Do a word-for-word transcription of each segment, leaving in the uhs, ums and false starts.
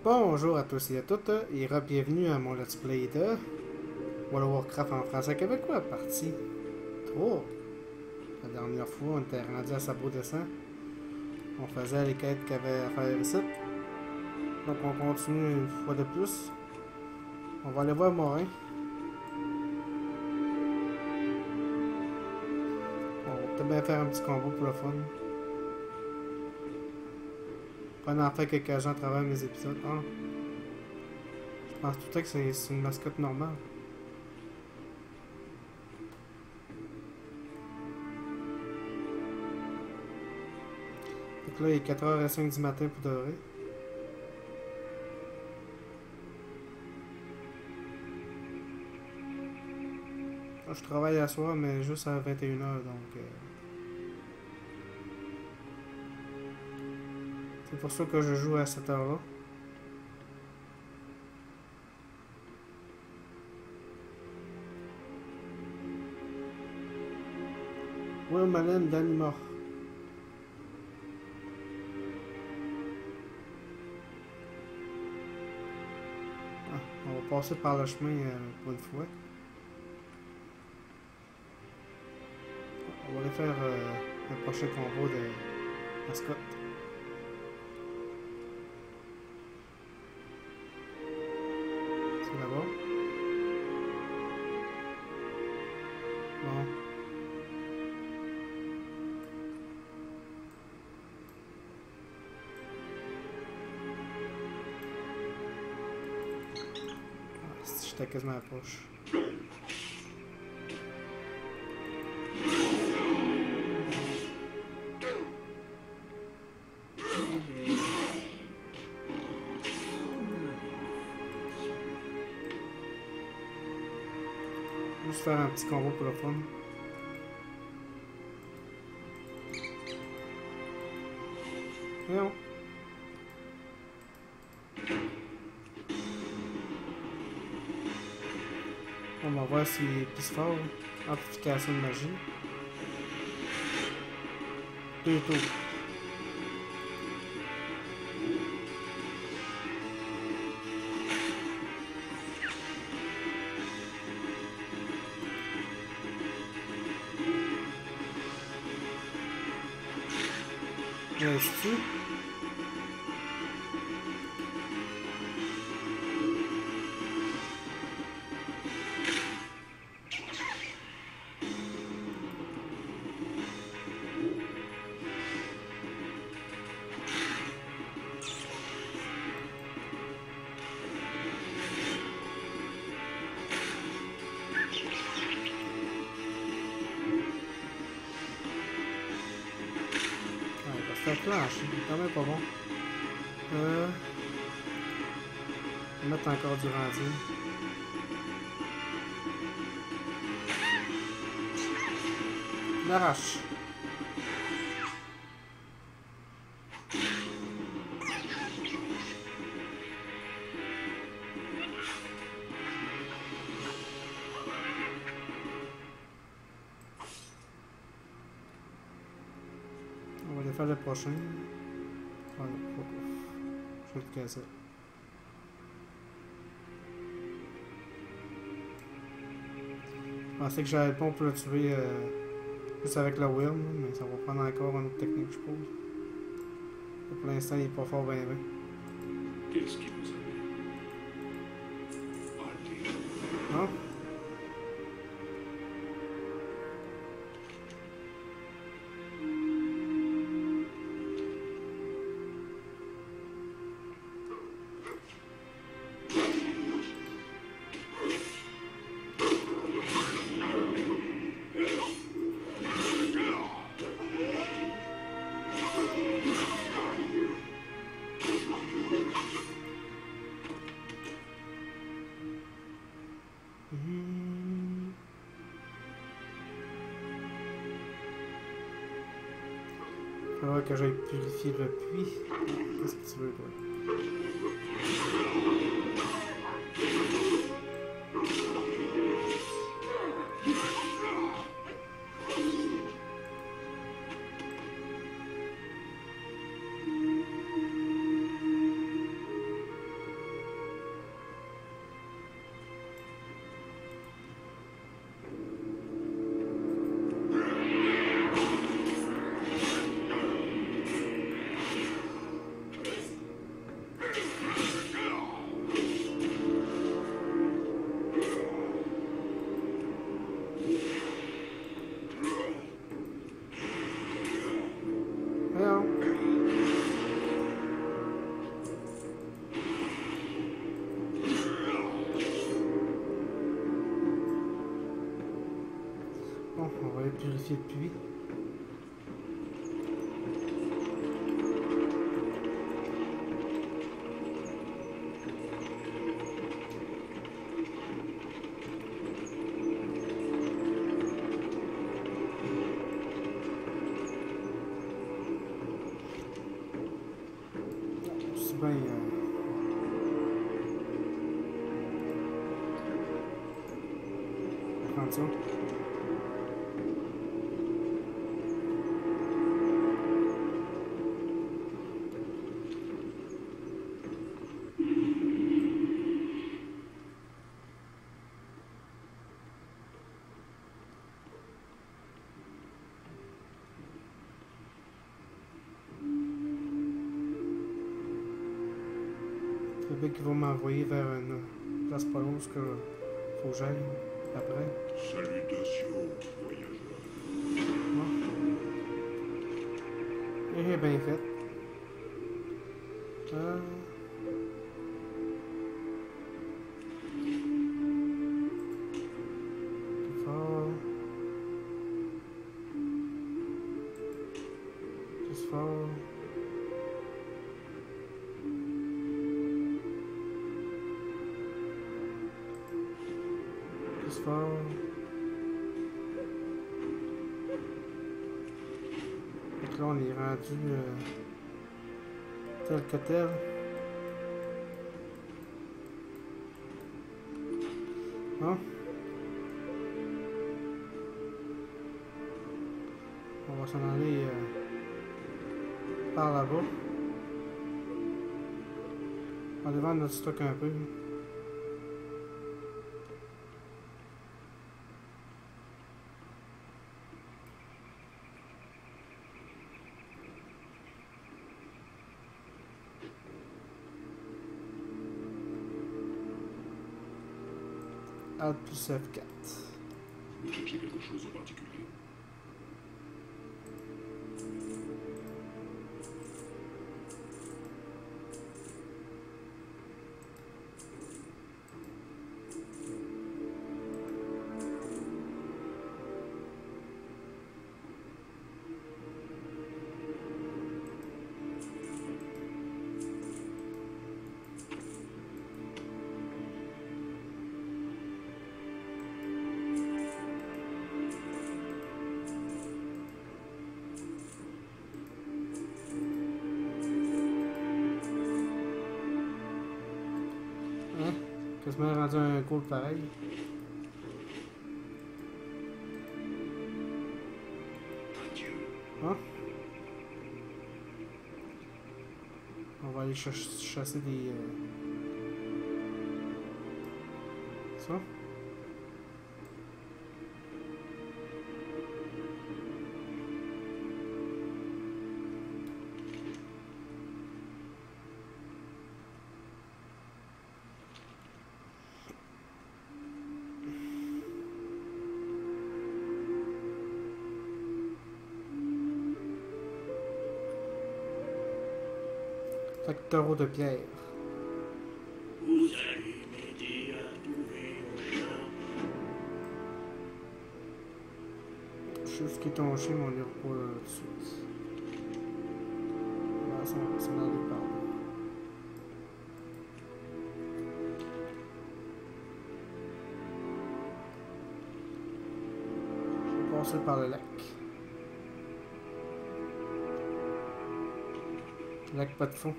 Bonjour à tous et à toutes et bienvenue à mon Let's Play de World of Warcraft en français québécois, partie trois. La dernière fois, on était rendu à Sabot de sang. On faisait les quêtes qu'il y avait à faire ici. Donc on continue une fois de plus. On va aller voir Morin. On va peut-être bien faire un petit combo pour le fun. Pas en faire quelques-uns à travers mes épisodes. Ah. Je pense tout à que c'est une mascotte normale. Donc là, il est quatre heures cinq du matin pour de vrai. Je travaille à soir, mais juste à vingt et une heures, donc... Euh... C'est pour ça que je joue à cette heure-là. Will Malin d'Animor. Ah, on va passer par le chemin euh, pour une fois. On va aller faire euh, un prochain combo de mascotte. C'est là-bas. Bon. Ah, j'étais quasiment à la poche. Juste faire un petit combo pour le fun. Voyons. On va voir s'il est plus fort. Amplification de magie. Deux tours. Reste-tu? Ça planche, c'est quand même pas bon. Euh... On va mettre encore du rendu. L'arrache. On va aller faire le prochain. Voilà. Je vais le casser. Je pensais que j'avais le pont pour le tuer euh, juste avec la Wyrm, mais ça va prendre encore une autre technique, je suppose. Pour l'instant, il n'est pas fort bien bien. Qu'est-ce qui vous amène? Non? Il faudra que j'aille purifier le puits. Qu'est-ce que tu veux, toi? va purifier le puits. C'est bien... Euh... prendre ça. Le mec qui va m'envoyer vers une place pas loin parce que faut que j'aille après. Salutations, voyageurs. Bon. Et bien fait. Euh... Plus fort. Plus fort. Plus fort. Donc là on est rendu euh, tel que tel. Bon. On va s'en aller euh, par là-bas. On va aller vendre notre stock un peu. Alt plus F quatre. Vous cherchez quelque chose en particulier? Quasiment rendu un goal pareil. Adieu. Hein? On va aller ch chasser des... Euh... Ça? Facteur de pierre. Vous allez m'aider à trouver mon chat. Je sais ce qui est ton chien, mais on n'ira pas euh, tout de suite. Là, ça va s'en aller par là. Je vais passer par le lac. Lac pas de fond.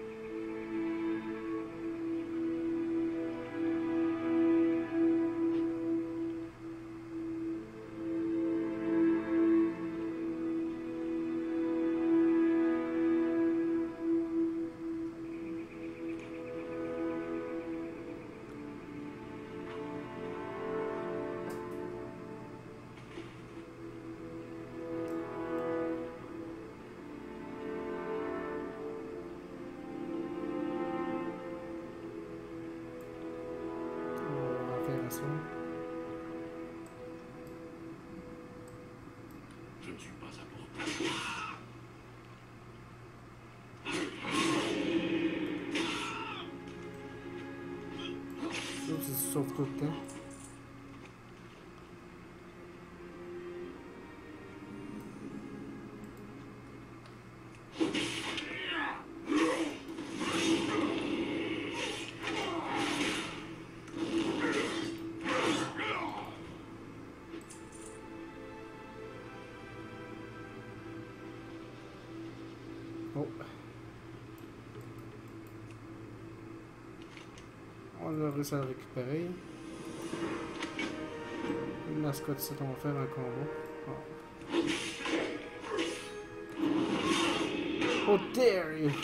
Je ne suis pas à bord. Sauf si tu sauves tout le temps. On a réussi à le récupérer. Une mascotte, c'est on va faire un combo. Oh. Oh, dare you!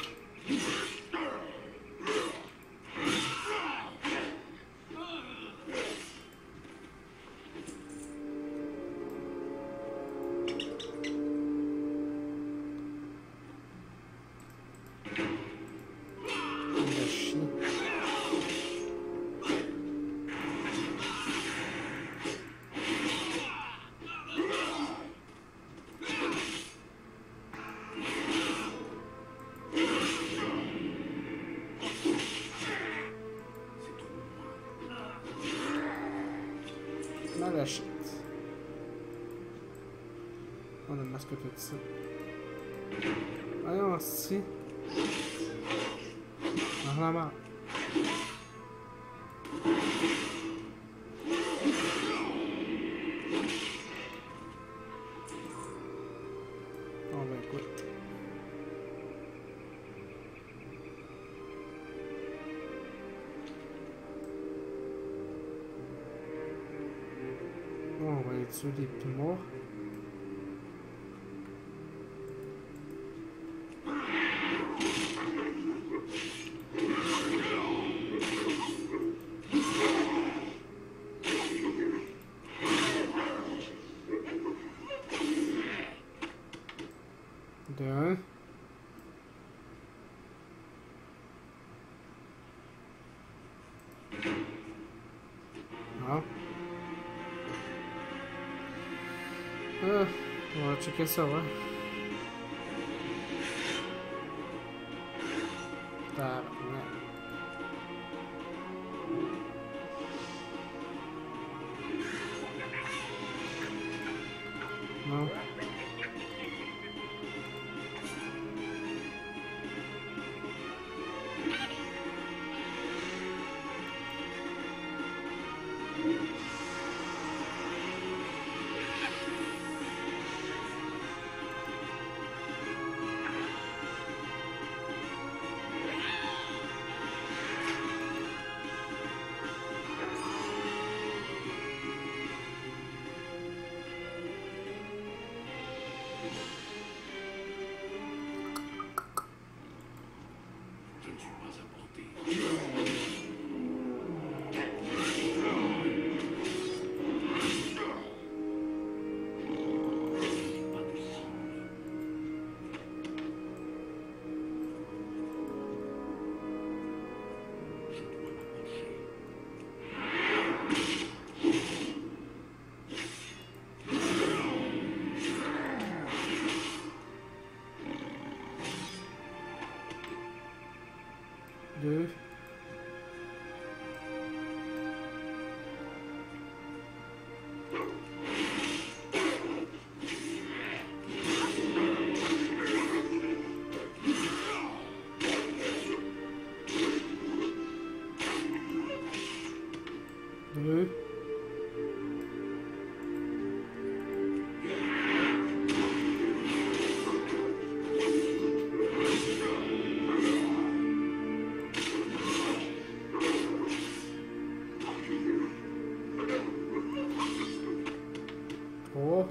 La shit. On a une mascotte de ça. Voyons, si. On en a marre. On va écouter. On va aller tuer des petits morts. De un. Non. Ah, on va checker ça, ouais. Tabarnak. Non. Deux. Deux. Trois.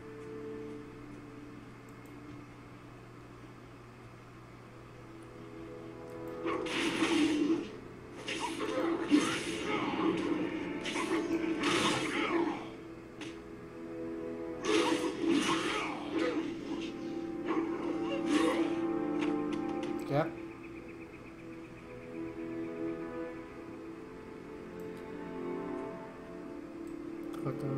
Quatre. Trotteur.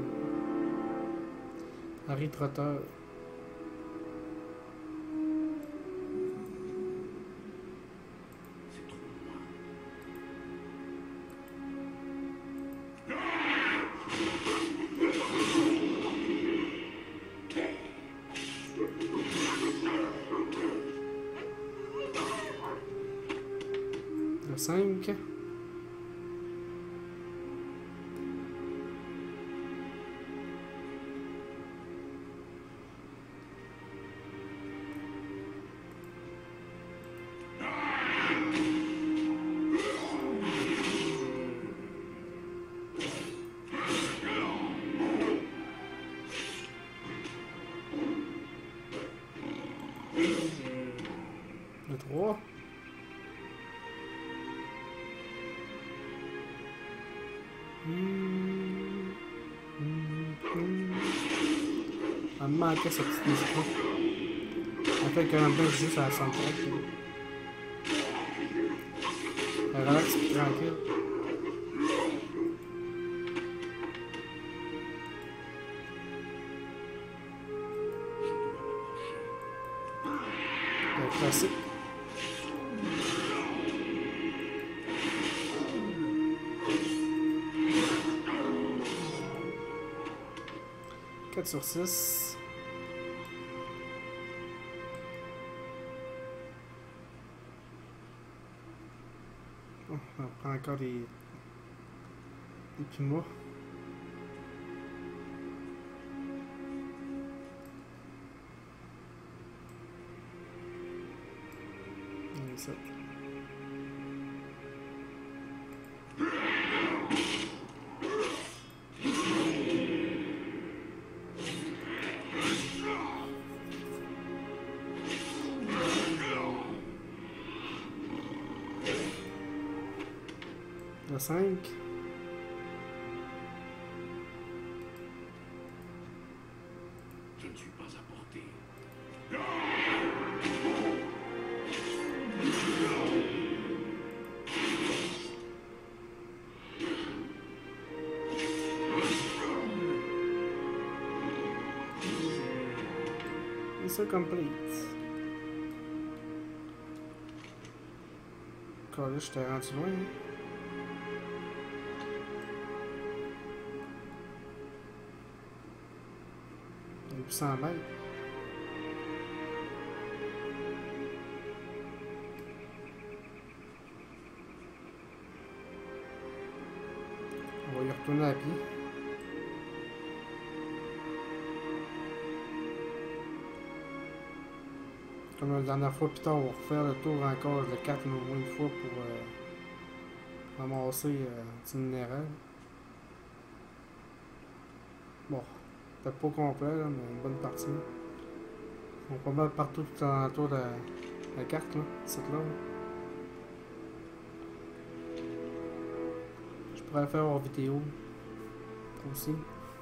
Harry Trotteur. Le cinq. me manquait ce petit musique-là. En fait, quand même bien juste à la soundtrack. Elle relaxe puis tranquille. Le classique. quatre sur six. Oh, on prend encore des, des pumas. Et ça. Le cinq. Je ne suis pas à portée. Mission complete. Quand là, j'étais rendu loin. Hein? huit cents mètres. On va y retourner à pied. Comme la dernière fois, plus tard, on va refaire le tour encore le quatre au moins une fois pour euh, ramasser euh, un petit minéral. Bon, peut-être pas complet, là, mais une bonne partie. On va pas mal partout tout autour de la, la carte, là, cette là. Je pourrais le faire en vidéo aussi.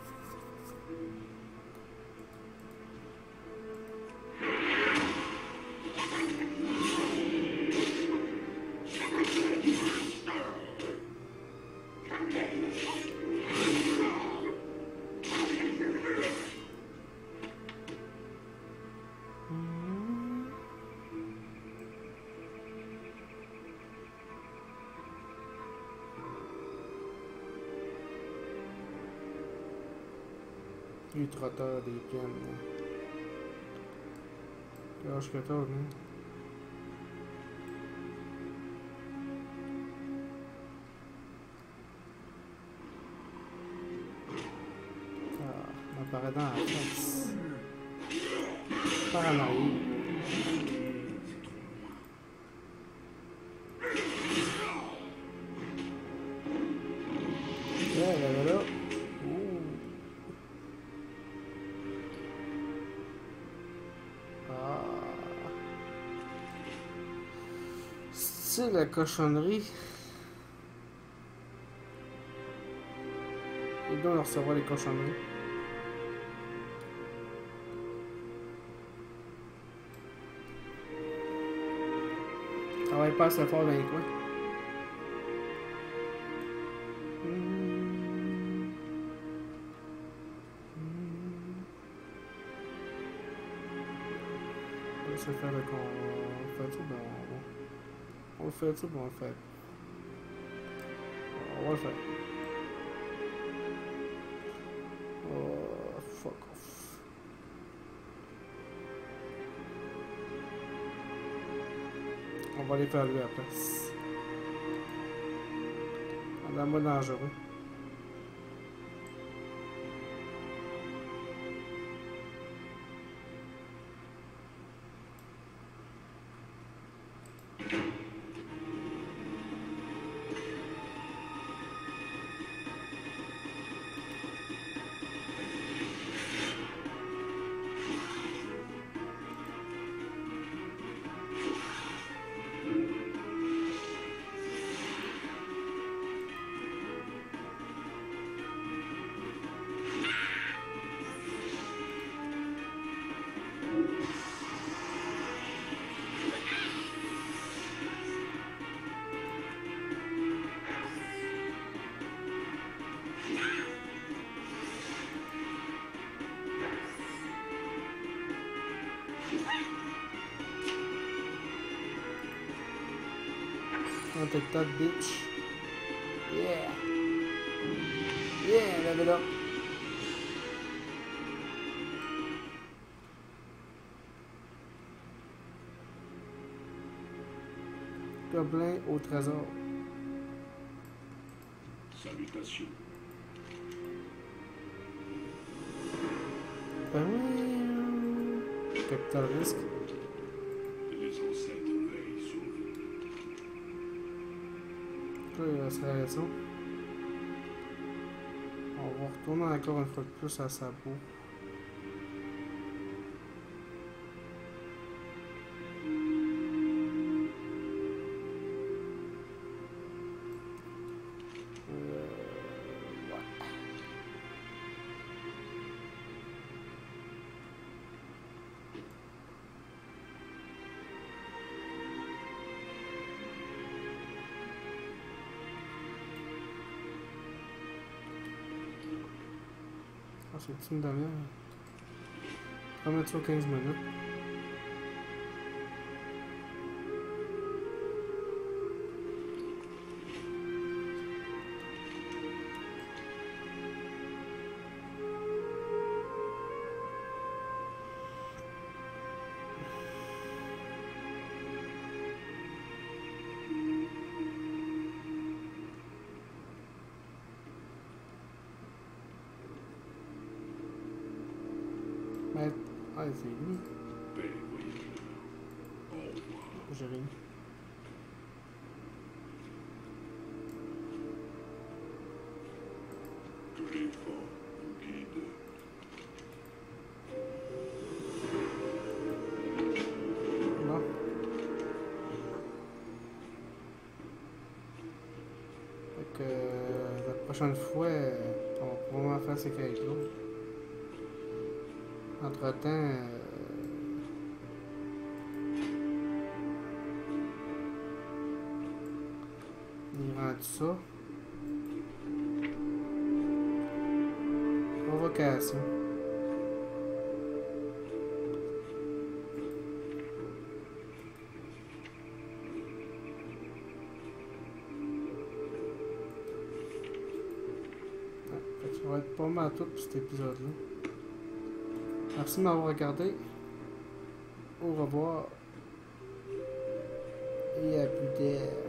Du trotteur des pièmes. Lâche que t'as, hein. Ah, on apparaît dans la face. Paranoïe. Yeah, là, là, là. C'est la cochonnerie. Et donc on recevoir les cochonneries. Travaille pas assez fort dans les coins. On va se faire le con. On fait tout, bon. On le fait, tout, bon, on le fait. On va le faire. Oh, fuck off. On va aller faire lui à la place. On a moins dangereux. Un TikTok, bitch. Yeah. Yeah, level up. Gobelin au trésor. Salutations. Ben oui. Capital risque. Les ancêtres veillent sur vous. Là, il va se raison. On va retourner encore une fois de plus à sa peau. C'est une demi-heure. On va mettre ça quinze minutes. Mais... Ah, c'est lui. Bel voyageur. Au revoir. J'ai rien. Que les forts vous guident. Bon. Fait que euh, la prochaine fois, euh, on va probablement faire ces quêtes-là. Entre-temps, euh, il rend ça. Provocation. Ouais, fait que ça va être pas mal tout pour cet épisode-là. Merci de m'avoir regardé. Au revoir. Et à plus tard.